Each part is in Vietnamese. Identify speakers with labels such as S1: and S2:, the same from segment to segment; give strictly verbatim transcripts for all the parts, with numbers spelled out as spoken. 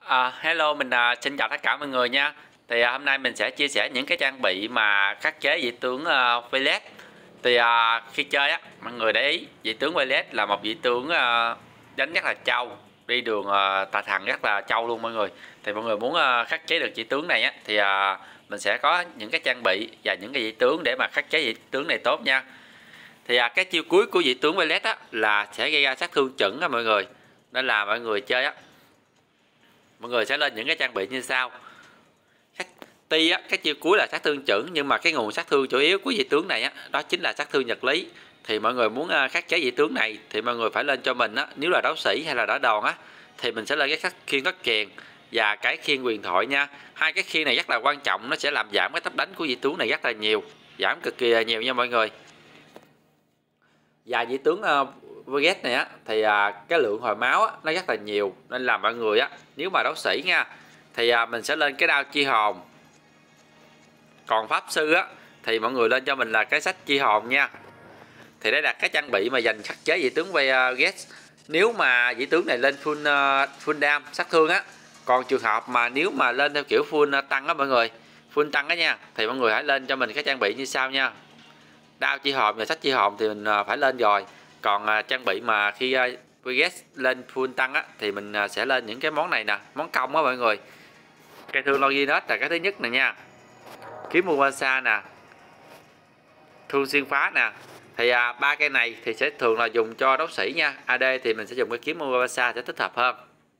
S1: À, hello, mình à, xin chào tất cả mọi người nha. Thì à, hôm nay mình sẽ chia sẻ những cái trang bị mà khắc chế vị tướng à, Violet. Thì à, khi chơi á, mọi người để ý vị tướng Violet là một vị tướng à, đánh rất là trâu, đi đường à, tà thần rất là trâu luôn mọi người. Thì mọi người muốn à, khắc chế được vị tướng này á, thì à, mình sẽ có những cái trang bị và những cái vị tướng để mà khắc chế vị tướng này tốt nha. Thì à, cái chiêu cuối của vị tướng Violet á là sẽ gây ra sát thương chuẩn á mọi người. Nên là mọi người chơi á, mọi người sẽ lên những cái trang bị như sau. Tuy á, cái chiêu cuối là sát thương chuẩn, nhưng mà cái nguồn sát thương chủ yếu của vị tướng này á, đó chính là sát thương vật lý. Thì mọi người muốn khắc chế vị tướng này thì mọi người phải lên cho mình á, nếu là đấu sĩ hay là đỡ đòn á, thì mình sẽ lên cái khiên tất kiền và cái khiên huyền thoại nha. Hai cái khiên này rất là quan trọng, nó sẽ làm giảm cái tốc đánh của vị tướng này rất là nhiều, giảm cực kỳ nhiều nha mọi người. Và vị tướng uh, Violet này á thì uh, cái lượng hồi máu á, nó rất là nhiều, nên là mọi người á, nếu mà đấu sĩ nha thì uh, mình sẽ lên cái đao chi hồn. Còn pháp sư á thì mọi người lên cho mình là cái sách chi hồn nha. Thì đây là cái trang bị mà dành khắc chế vị tướng Violet. Nếu mà vị tướng này lên full uh, full dam sát thương á. Còn trường hợp mà nếu mà lên theo kiểu full tăng á mọi người, full tăng á nha, thì mọi người hãy lên cho mình cái trang bị như sau nha. Đao chi hồn và sách chi hồn thì mình phải lên rồi. Còn uh, trang bị mà khi uh, Violet lên full tăng á thì mình uh, sẽ lên những cái món này nè, món công á mọi người. Cây thương Loginus là cái thứ nhất nè nha. Kiếm Mufasa nè, thương xuyên phá nè. Thì à, ba cây này thì sẽ thường là dùng cho đấu sĩ nha. a đê thì mình sẽ dùng cái kiếm Mufasa sẽ thích hợp hơn.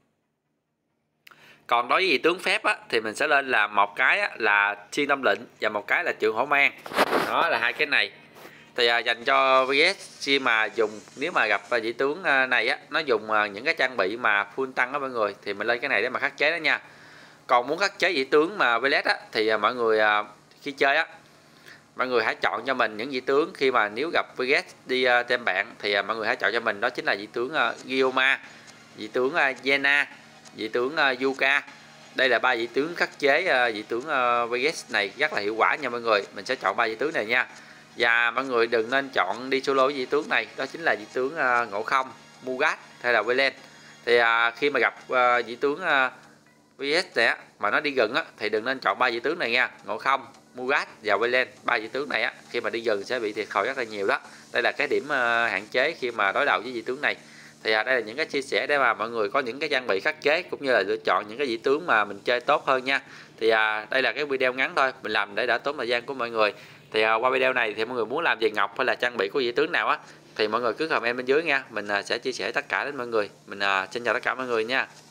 S1: Còn đối với vị tướng phép á, thì mình sẽ lên là một cái á, là xuyên tâm lệnh và một cái là trượng hổ mang. Đó là hai cái này. Thì à, dành cho Violet khi mà dùng, nếu mà gặp vị tướng này á, nó dùng à, những cái trang bị mà full tăng đó mọi người, thì mình lên cái này để mà khắc chế đó nha. Còn muốn khắc chế vị tướng mà Violet á, thì à, mọi người à, khi chơi á, mọi người hãy chọn cho mình những vị tướng khi mà nếu gặp Violet đi uh, tem bạn thì uh, mọi người hãy chọn cho mình đó chính là vị tướng uh, Guioma, vị tướng uh, Yena, vị tướng uh, Yuka. Đây là ba vị tướng khắc chế uh, vị tướng uh, Violet này rất là hiệu quả nha mọi người. Mình sẽ chọn ba vị tướng này nha. Và mọi người đừng nên chọn đi solo với vị tướng này, đó chính là vị tướng uh, Ngộ Không, Mugat hay là Velen. Thì uh, khi mà gặp uh, vị tướng uh, Violet này á, mà nó đi gần á, thì đừng nên chọn ba vị tướng này nha. Ngộ Không, Mugat và Velen, ba vị tướng này á, khi mà đi gần sẽ bị thiệt thòi rất là nhiều đó. Đây là cái điểm uh, hạn chế khi mà đối đầu với vị tướng này. Thì uh, đây là những cái chia sẻ để mà mọi người có những cái trang bị khắc chế cũng như là lựa chọn những cái vị tướng mà mình chơi tốt hơn nha. Thì uh, đây là cái video ngắn thôi, mình làm để đã tốn thời gian của mọi người. Thì uh, qua video này thì mọi người muốn làm về ngọc hay là trang bị của vị tướng nào á, thì mọi người cứ comment bên dưới nha, mình uh, sẽ chia sẻ tất cả đến mọi người. Mình uh, xin chào tất cả mọi người nha.